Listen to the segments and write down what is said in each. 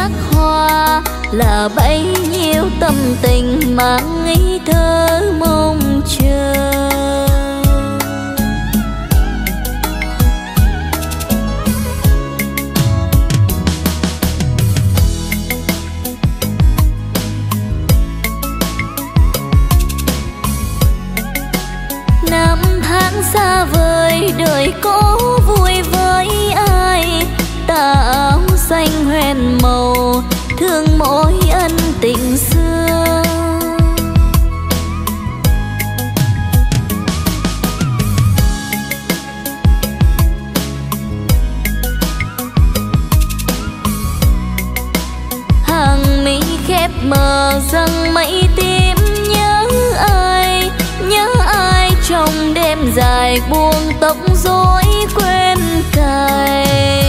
sắc hoa, là bấy nhiêu tâm tình mang ngây thơ mong chờ. Năm tháng xa vời đời có vui với ai, tà áo xanh hoen màu thương mỗi ân tình xưa. Hàng mi khép mờ răng mây tím, nhớ ai trong đêm dài buông tóc rối quên cài.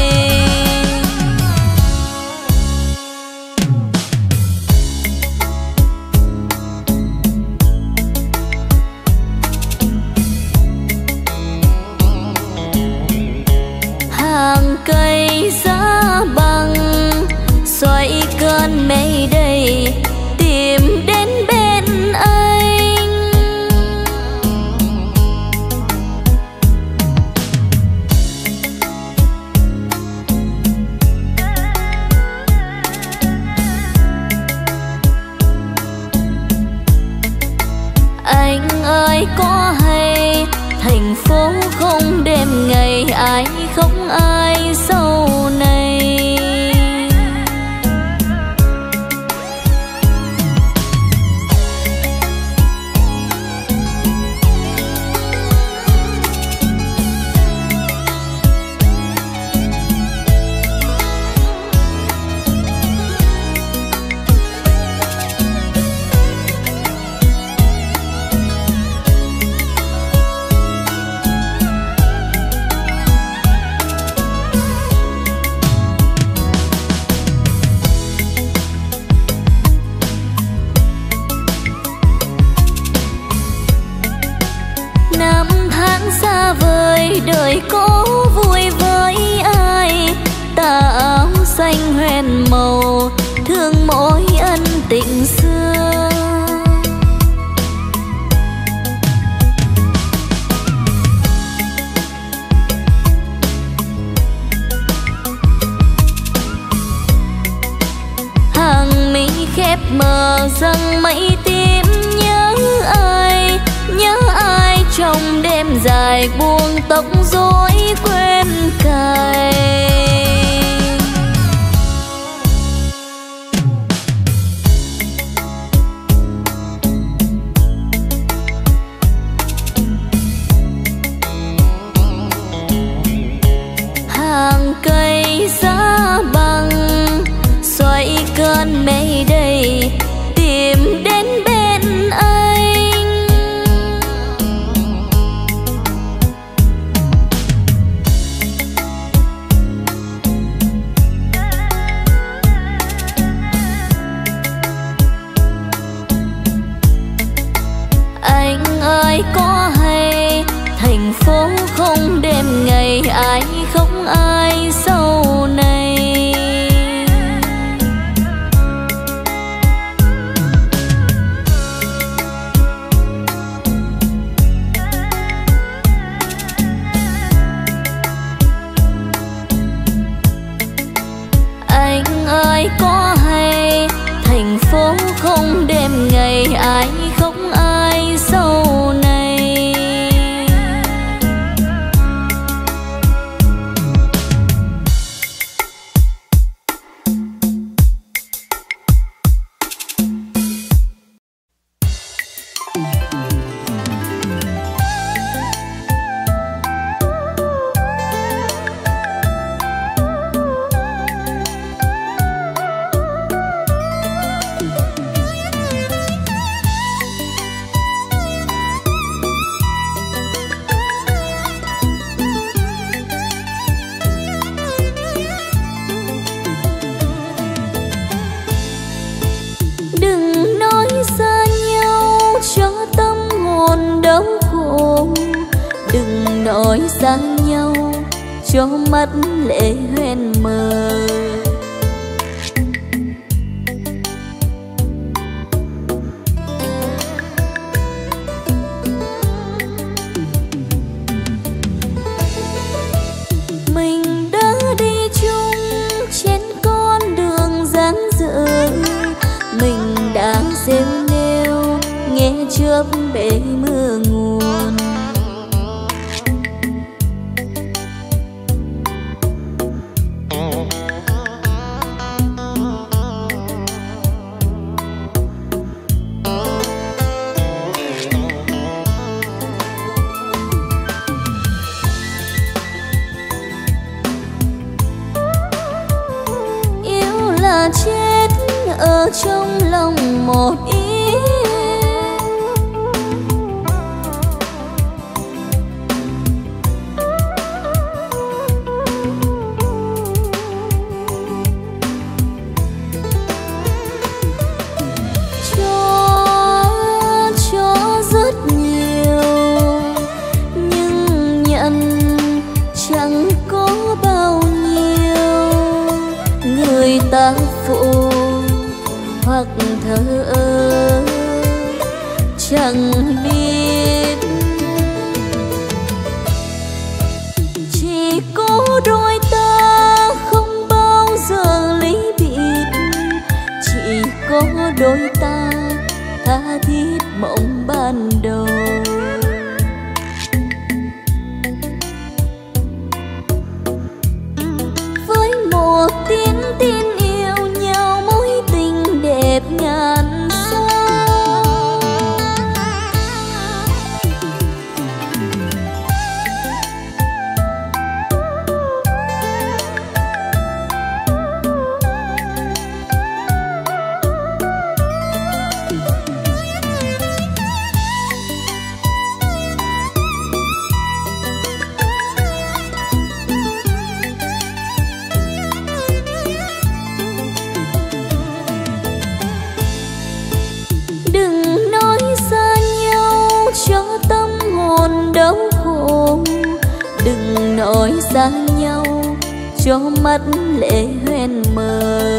Hàng cây giá băng xoay cơn mây đầy tìm đến bên anh. Anh ơi có hay thành phố không đêm ngày ai không ai sau này. Năm tháng xa vời đời có vui với ai, tà áo xanh hoen màu thương mỗi ân tình xưa. Hàng mi khép mờ răng mây tím, nhớ ai trong đêm dài buông tóc rối quên cài. Hàng cây giá băng xoay cơn mây đầy tìm đến bên anh. Anh ơi có hay thành phố không đêm ngày ai không ai sau này. Anh ơi có hay thành phố không đêm ngày ai không ai sau này. nói xa nhau cho mắt lệ hoen mờ. bể mưa nguồn. Yêu là chết ở trong lòng một ý. Cho rất nhiều nhưng nhận chẳng có bao nhiêu. Người ta phụ hoặc thờ ơ chẳng biết. Chỉ có đôi ta không bao giờ ly biệt. Chỉ có đôi ta tha thiết mộng ban đầu. Với một tiếng tin yêu nhau, mối tình đẹp ngàn sao. Đừng nói xa nhau cho tâm hồn đau khổ. Đừng nói xa nhau cho mắt lệ hoen mờ.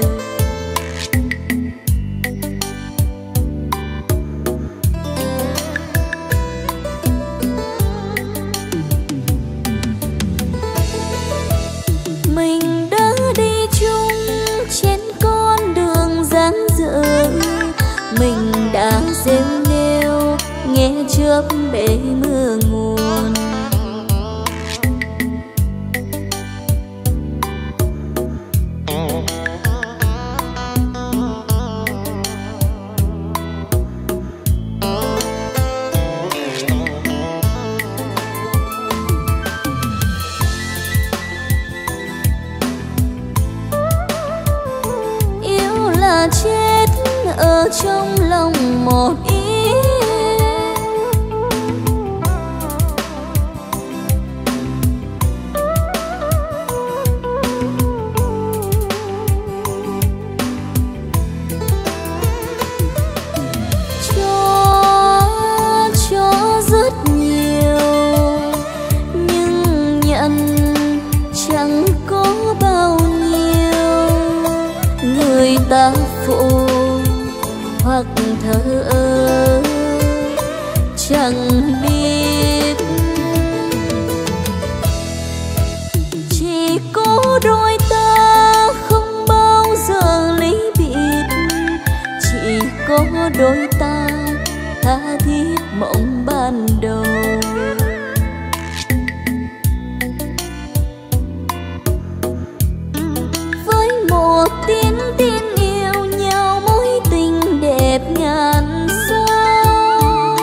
Mình đã đi chung trên con đường dang dở. Mình đã rêu nêu nghe chớp bể mưa nguồn. Yêu là chết ở trong lòng một ý. Cho rất nhiều nhưng nhận chẳng có bao nhiêu. Người ta phụ hoặc thờ ơ chẳng biết. Chỉ có đôi ta không bao giờ ly biệt. Chỉ có đôi ta tha thiết mộng ban đầu. Với một tiếng tin yêu nhau, mối tình đẹp ngàn sao.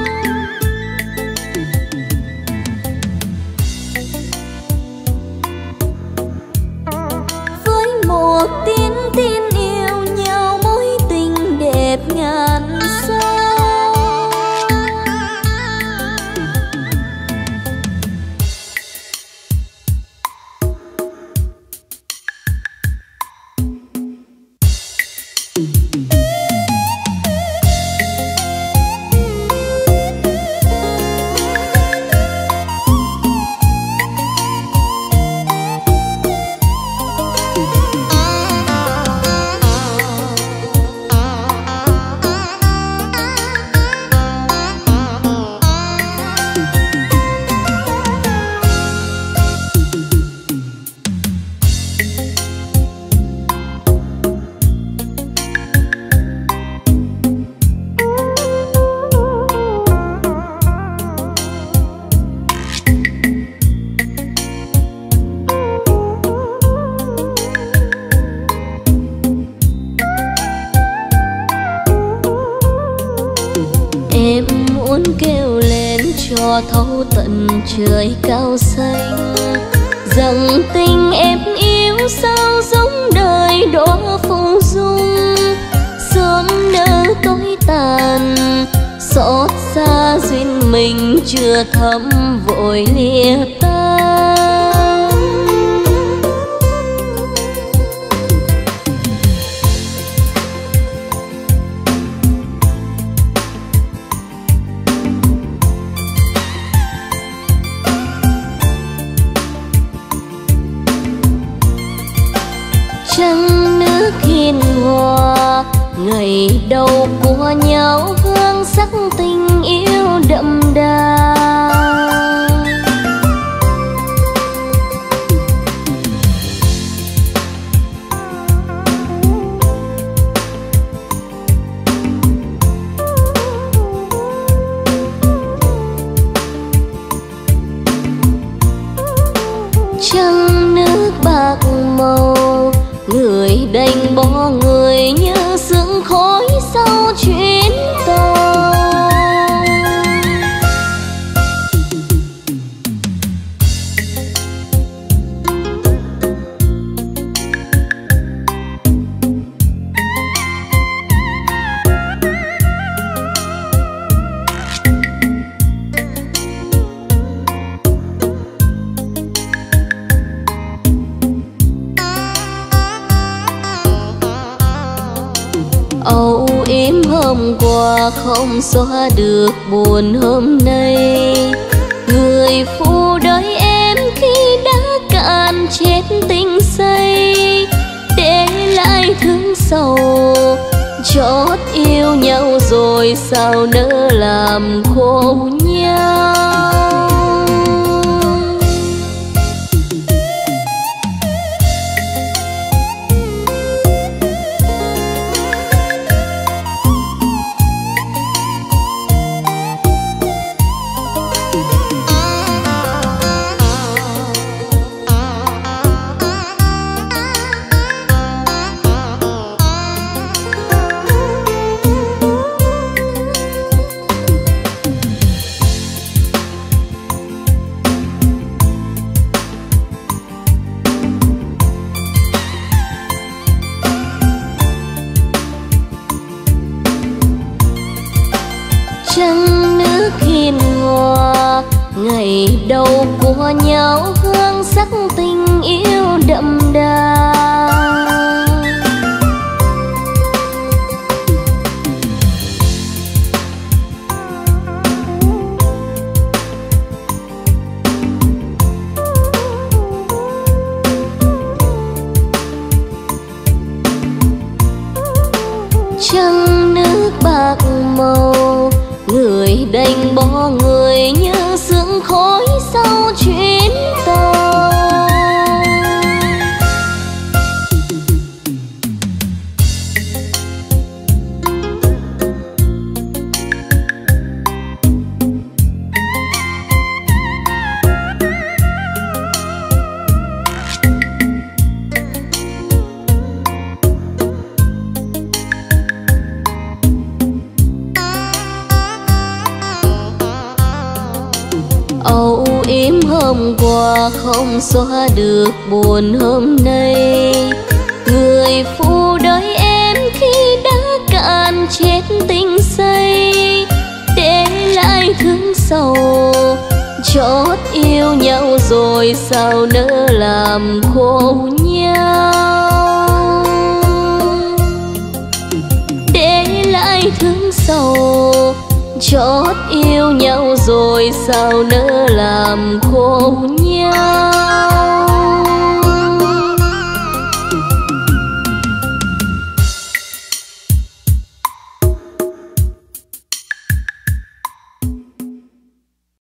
Với một tiếng tin yêu nhau, mối tình đẹp ngàn sao. cho thấu tận trời cao xanh. Rằng tình em yêu sao giống đời đóa phù dung, sớm nỡ tối tàn, xót xa duyên mình chưa thấm vội lìa tan. Trăng nước hiền hòa, ngày đầu của nhau hương sắc tình yêu đậm đà. Trăng nước bạc màu, người đành bỏ người như sương khói sau chuyến tàu. Âu yếm hôm qua không xóa được buồn hôm nay. Người phụ đời em khi đã cạn chết tình say, để lại thương sầu chót yêu nhau rồi sao nỡ làm khổ nhau. Trăng nước hiền hòa, ngày đầu của nhau hương sắc tình yêu đậm đà. Trăng nước bạc màu, người đành bỏ người như sương khói sau chuyến tàu. Âu yếm hôm qua không xóa được buồn hôm nay. Người phụ đời em khi đã cạn chết tình say, để lại thương sầu chót yêu nhau rồi sao nỡ làm khổ nhau. Để lại thương sầu chót yêu nhau rồi sao nỡ làm khổ nhau.